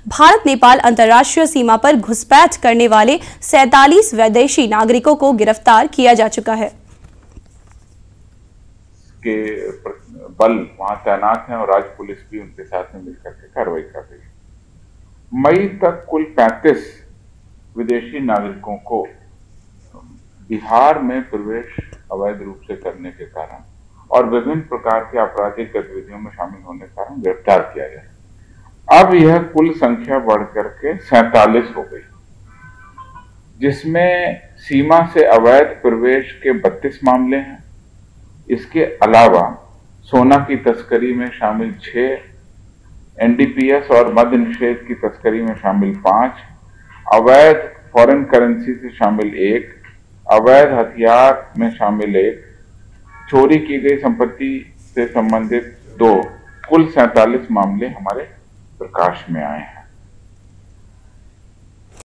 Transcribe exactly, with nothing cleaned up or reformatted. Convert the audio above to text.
भारत नेपाल अंतर्राष्ट्रीय सीमा पर घुसपैठ करने वाले सैंतालीस विदेशी नागरिकों को गिरफ्तार किया जा चुका है। के बल वहां तैनात हैं और राज्य पुलिस भी उनके साथ में मिलकर के कार्रवाई कर रही है। मई तक कुल पैंतीस विदेशी नागरिकों को बिहार में प्रवेश अवैध रूप से करने के कारण और विभिन्न प्रकार के आपराधिक गतिविधियों में शामिल होने के कारण गिरफ्तार किया गया। अब यह कुल संख्या बढ़कर के सैंतालीस हो गई, जिसमें सीमा से अवैध प्रवेश के बत्तीस मामले हैं। इसके अलावा सोना की तस्करी में शामिल छह, एनडीपीएस और मद्य निषेध की तस्करी में शामिल पांच, अवैध फॉरेन करेंसी से शामिल एक, अवैध हथियार में शामिल एक, चोरी की गई संपत्ति से संबंधित दो, कुल सैंतालीस मामले हमारे प्रकाश में आए हैं।